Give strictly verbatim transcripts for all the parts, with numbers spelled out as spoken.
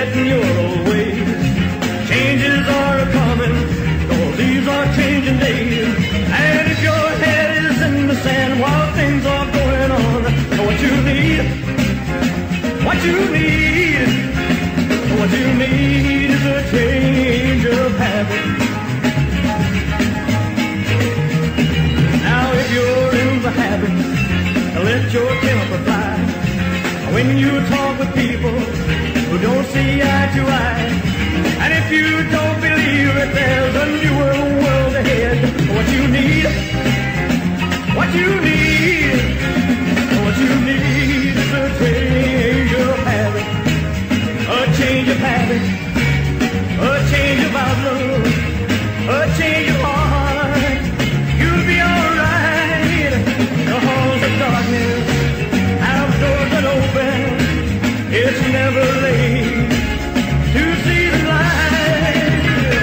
forgetting your old ways. Changes are a-coming, cause these are changing days. And if your head is in the sand while things are going on, what you need, what you need, what you need is a change of habit. Now if you're in the habit, let your temper fly. When you talk with people who don't see eye to eye, and if you don't believe that there's a newer world ahead, what you need, what you need, what you need is a change of habit, a change of habit, a change of outlook, a change of heart. You'll be alright. The halls of darkness have doors that open. It's never late to see the light.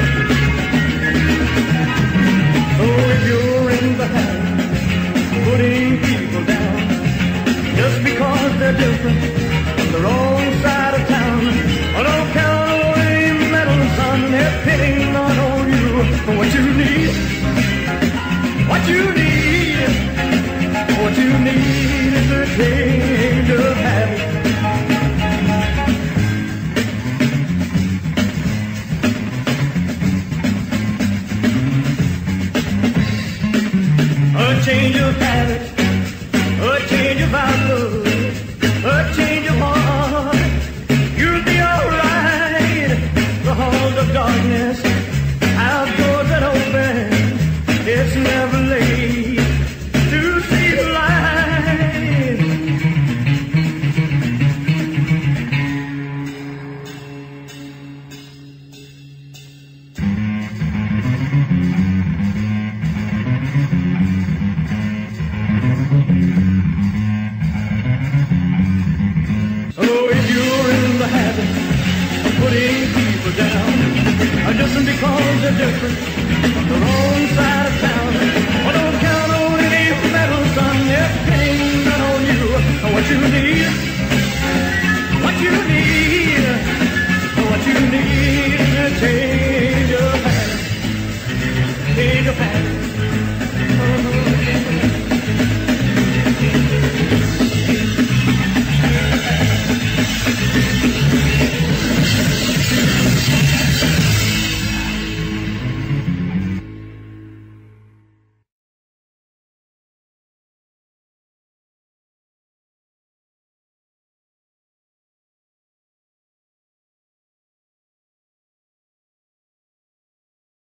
So if you're in the habit of putting people down just because they're different from the wrong side of town, well, don't count on any metal, son. They're pitting not on you. But what you need, what you need, what you need is a change of habit. A change of habit, a change of outlook, a change of heart. You'll be alright. The halls of darkness have doors that open. It's never late to see the light. So if you're in the habit of putting people down, or just because they're different from the wrong side of town, well, don't count on any metal, son. They're pinning down on you. What you need, what you need, what you need is a change of habit, change of habit.